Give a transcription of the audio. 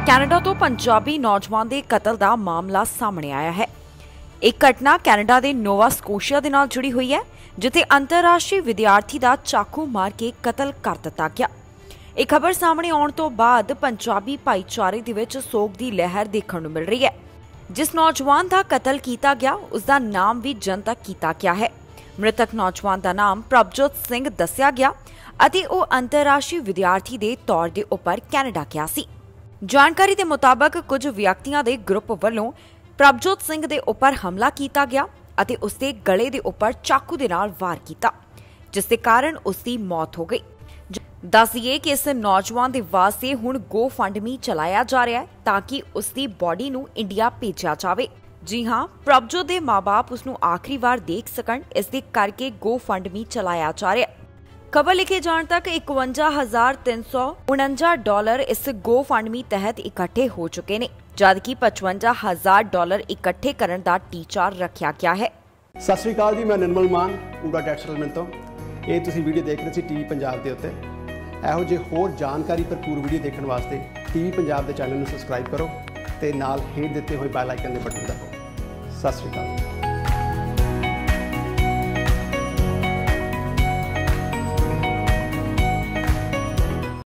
Canada ਤੋਂ ਪੰਜਾਬੀ ਨੌਜਵਾਨ ਦੇ ਕਤਲ ਦਾ ਮਾਮਲਾ ਸਾਹਮਣੇ ਆਇਆ ਹੈ। ਇਹ ਘਟਨਾ ਕੈਨੇਡਾ ਦੇ ਨੋਵਾ ਸਕੋਸ਼ੀਆ ਦੇ ਨਾਲ ਜੁੜੀ ਹੋਈ ਹੈ, ਜਿੱਥੇ ਅੰਤਰਰਾਸ਼ਟਰੀ ਵਿਦਿਆਰਥੀ ਦਾ ਚਾਕੂ ਮਾਰ ਕੇ ਕਤਲ ਕਰ ਦਿੱਤਾ ਗਿਆ। ਇਹ ਖਬਰ ਸਾਹਮਣੇ ਆਉਣ ਤੋਂ ਬਾਅਦ ਪੰਜਾਬੀ ਭਾਈਚਾਰੇ ਦੇ ਵਿੱਚ ਸੋਗ ਦੀ ਲਹਿਰ ਦੇਖਣ ਨੂੰ ਮਿਲ ਰਹੀ ਹੈ। ਜਿਸ ਨੌਜਵਾਨ ਦਾ ਕਤਲ ਕੀਤਾ ਗਿਆ ਉਸ ਦਾ ਨਾਮ ਵੀ ਜਨਤਕ ਕੀਤਾ ਗਿਆ ਹੈ। ਮ੍ਰਿਤਕ ਨੌਜਵਾਨ ਦਾ ਨਾਮ ਪ੍ਰਭਜੋਤ ਸਿੰਘ ਦੱਸਿਆ ਗਿਆ ਅਤੇ ਉਹ ਅੰਤਰਰਾਸ਼ਟਰੀ ਵਿਦਿਆਰਥੀ ਦੇ ਤੌਰ ਦੇ ਉੱਪਰ ਕੈਨੇਡਾ ਗਿਆ ਸੀ। ਜਾਣਕਾਰੀ ਦੇ ਮੁਤਾਬਕ ਕੁਝ ਵਿਅਕਤੀਆਂ ਦੇ ਗਰੁੱਪ ਵੱਲੋਂ ਪ੍ਰਭਜੋਤ ਸਿੰਘ ਦੇ ਉੱਪਰ ਹਮਲਾ ਕੀਤਾ ਗਿਆ ਅਤੇ ਉਸ ਦੇ ਗਲੇ ਦੇ ਉੱਪਰ ਚਾਕੂ ਦੇ ਨਾਲ ਵਾਰ ਕੀਤਾ, ਜਿਸ ਦੇ ਕਾਰਨ ਉਸ ਦੀ ਮੌਤ ਹੋ ਗਈ। ਦੱਸਿਏ ਕਿ ਇਸ ਨੌਜਵਾਨ ਦੇ ਵਾਸਤੇ ਹੁਣ GoFundMe ਚਲਾਇਆ ਜਾ ਰਿਹਾ ਹੈ ਤਾਂ ਕਿ ਉਸ ਦੀ ਬੋਡੀ ਨੂੰ ਇੰਡੀਆ ਭੇਜਿਆ ਜਾਵੇ। ਜੀ ਹਾਂ, ਪ੍ਰਭਜੋਤ ਦੇ ਮਾਪੇ ਉਸ ਨੂੰ ਆਖਰੀ ਵਾਰ ਦੇਖ ਸਕਣ, ਇਸ ਦੇ ਕਰਕੇ GoFundMe ਚਲਾਇਆ ਜਾ ਰਿਹਾ ਹੈ। खबर लिखे जाने तक $51,349 इस GoFundMe तहत इकट्ठे हो चुके ने, जबकि $55,000 इकट्ठे करने का टीचा रखा गया है। सत श्री अकाल जी, मैं निर्मल मान पूरा डैट सेटलमेंट तो ये तुसी वीडियो देख रहे थे TV पंजाब के उत्ते। ਇਹੋ ਜਿਹੇ ਹੋਰ ਜਾਣਕਾਰੀ ਭਰਪੂਰ ਵੀਡੀਓ ਦੇਖਣ ਵਾਸਤੇ TV पंजाब ਦੇ ਚੈਨਲ ਨੂੰ ਸਬਸਕ੍ਰਾਈਬ ਕਰੋ ਤੇ ਨਾਲ ਹੇਠ ਦਿੱਤੇ ਹੋਏ ਬੈਲ ਆਈਕਨ ਦੇ ਬਟਨ ਦਬਾਓ। ਸਤਿ ਸ਼੍ਰੀ ਅਕਾਲ।